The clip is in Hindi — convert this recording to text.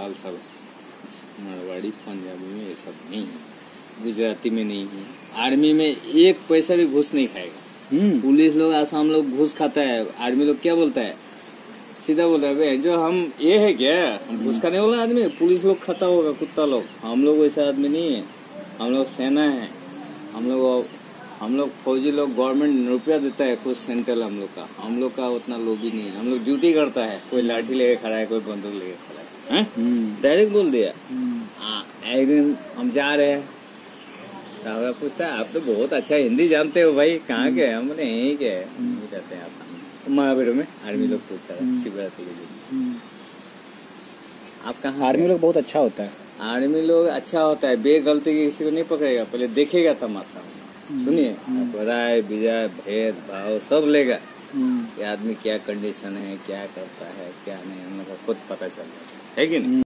सब मारवाड़ी पंजाबी में ये सब नहीं है, गुजराती में नहीं है। आर्मी में 1 पैसा भी घूस नहीं खाएगा। पुलिस लोग, आसाम लोग घूस खाता है, आर्मी लोग क्या बोलता है, सीधा बोलता है जो हम ये है क्या, हम घूस खाने वाला आदमी। पुलिस लोग खाता होगा, कुत्ता लोग। हम लोग वैसा आदमी नहीं है, हम लोग सेना है। हम लोग फौजी लोग, गवर्नमेंट रुपया देता है कुछ सेंट्रल हम लोग का उतना लोभी नहीं है। हम लोग ड्यूटी करता है, कोई लाठी लेके खड़ा है, कोई बंदूक लेके खड़ा है, डायरेक्ट बोल दिया। एक दिन हम जा रहे हैं, साहब पूछता है आप तो बहुत अच्छा हिंदी जानते हो भाई, कहाँ के? हमने यहीं के रहते हैं आसाम, महावीर में। आर्मी लोग पूछा शिवरा से, आप कहाँ? आर्मी लोग बहुत अच्छा होता है। आर्मी लोग अच्छा होता है, बेगलती की किसी को नहीं पकड़ेगा, पहले देखेगा तमाशा। सुनिए, राय विजय भेद भाव सब लेगा कि आदमी क्या कंडीशन है, क्या करता है, क्या नहीं, हम लोग को खुद पता चल जाता है कि नहीं।